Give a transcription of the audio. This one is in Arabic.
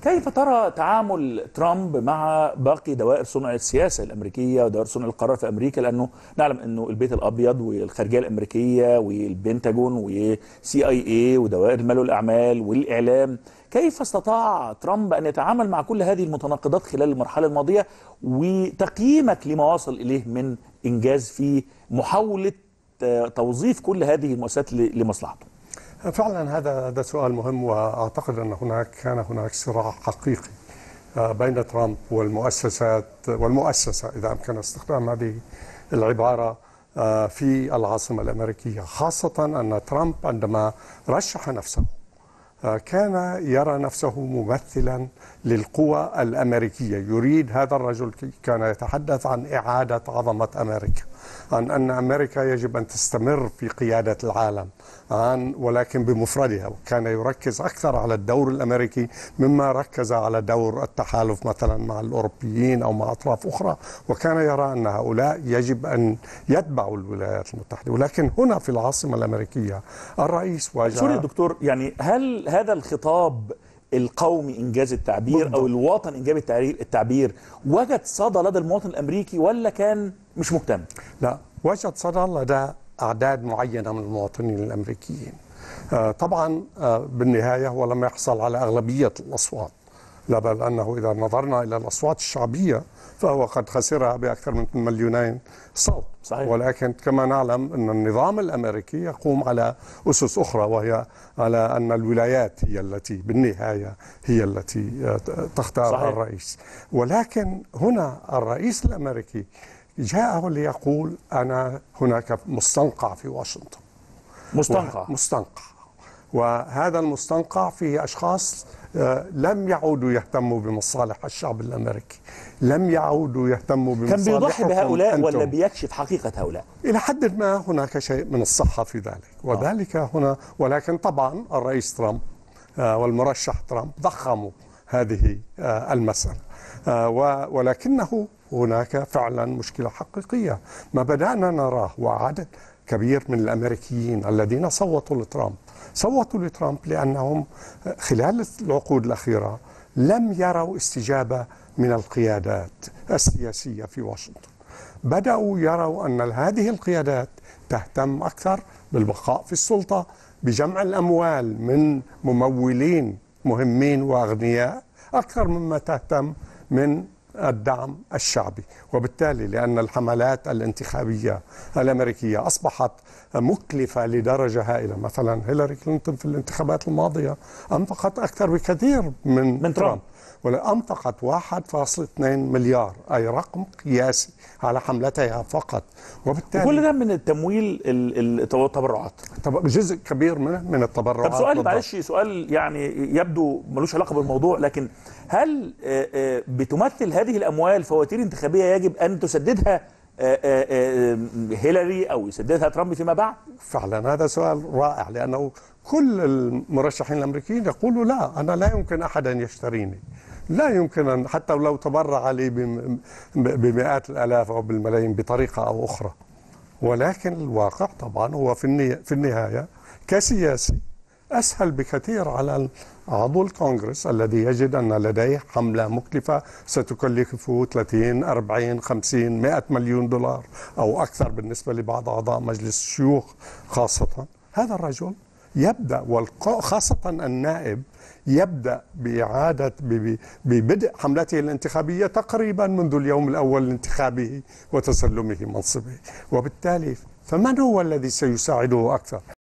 كيف ترى تعامل ترامب مع باقي دوائر صنع السياسة الأمريكية ودوائر صنع القرار في أمريكا؟ لأنه نعلم أنه البيت الأبيض والخارجية الأمريكية والبنتاجون وسي اي اي ودوائر المال والأعمال والإعلام، كيف استطاع ترامب أن يتعامل مع كل هذه المتناقضات خلال المرحلة الماضية؟ وتقييمك لما وصل إليه من إنجاز في محاولة توظيف كل هذه المؤسسات لمصلحته؟ فعلا هذا سؤال مهم، واعتقد ان كان هناك صراع حقيقي بين ترامب والمؤسسه اذا امكن استخدام هذه العباره في العاصمه الامريكيه، خاصه ان ترامب عندما رشح نفسه كان يرى نفسه ممثلا للقوى الأمريكية. يريد هذا الرجل، كان يتحدث عن إعادة عظمة أمريكا، عن أن أمريكا يجب أن تستمر في قيادة العالم، ولكن بمفردها. وكان يركز أكثر على الدور الأمريكي مما ركز على دور التحالف مثلا مع الأوروبيين أو مع أطراف أخرى، وكان يرى أن هؤلاء يجب أن يتبعوا الولايات المتحدة. ولكن هنا في العاصمة الأمريكية الرئيس واجه. سوري دكتور، يعني هل هذا الخطاب القومي إنجاز التعبير بالضبط، أو الوطن إنجاز التعبير وجد صدى لدى المواطن الأمريكي ولا كان مش مهتم؟ لا، وجد صدى لدى أعداد معينة من المواطنين الأمريكيين. طبعا بالنهاية هو لم يحصل على أغلبية الأصوات، لا بل أنه إذا نظرنا إلى الأصوات الشعبية فهو قد خسرها بأكثر من 2 مليون صوت. صحيح. ولكن كما نعلم أن النظام الأمريكي يقوم على أسس أخرى، وهي على أن الولايات هي التي بالنهاية هي التي تختار صحيح. الرئيس. ولكن هنا الرئيس الأمريكي جاءه ليقول أنا هناك مستنقع في واشنطن. مستنقع، وهذا المستنقع فيه أشخاص لم يعودوا يهتموا بمصالح الشعب الأمريكي، لم يعودوا يهتموا بمصالحهم. كان بيضحي بهؤلاء ولا بيكشف حقيقة هؤلاء؟ إلى حد ما هناك شيء من الصحة في ذلك، وذلك هنا. ولكن طبعا الرئيس ترامب والمرشح ترامب ضخموا هذه المسألة، ولكنه هناك فعلا مشكلة حقيقية. ما بدأنا نراه وعدد كبير من الأمريكيين الذين صوتوا لترامب لأنهم خلال العقود الأخيرة لم يروا استجابة من القيادات السياسية في واشنطن. بدأوا يروا أن هذه القيادات تهتم أكثر بالبقاء في السلطة، بجمع الأموال من ممولين مهمين وأغنياء، أكثر مما تهتم من الدعم الشعبي. وبالتالي لأن الحملات الانتخابية الأمريكية أصبحت مكلفة لدرجة هائلة، مثلا هيلاري كلينتون في الانتخابات الماضية أنفقت أكثر بكثير من ترامب، وأنفقت 1.2 مليار، أي رقم قياسي على حملتها فقط. وبالتالي كل ده من التمويل التبرعات، جزء كبير من التبرعات. طب سؤال، معلش سؤال يعني يبدو ملوش علاقة بالموضوع، لكن هل بتمثل هذه الأموال فواتير انتخابية يجب أن تسددها هيلاري أو يسددها ترامب فيما بعد؟ فعلا هذا سؤال رائع، لأنه كل المرشحين الأمريكيين يقولوا لا، أنا لا يمكن أحد أن يشتريني، لا يمكن أن حتى لو تبرع لي بمئات الآلاف أو بالملايين بطريقة أو أخرى. ولكن الواقع طبعا هو في النهاية كسياسي أسهل بكثير على عضو الكونغرس الذي يجد أن لديه حملة مكلفة ستكلفه 30 40 50 100 مليون دولار أو أكثر بالنسبة لبعض أعضاء مجلس الشيوخ خاصة. هذا الرجل يبدأ، وخاصة النائب يبدأ ببدء حملته الانتخابية تقريبا منذ اليوم الأول لانتخابه وتسلمه منصبه. وبالتالي فمن هو الذي سيساعده أكثر؟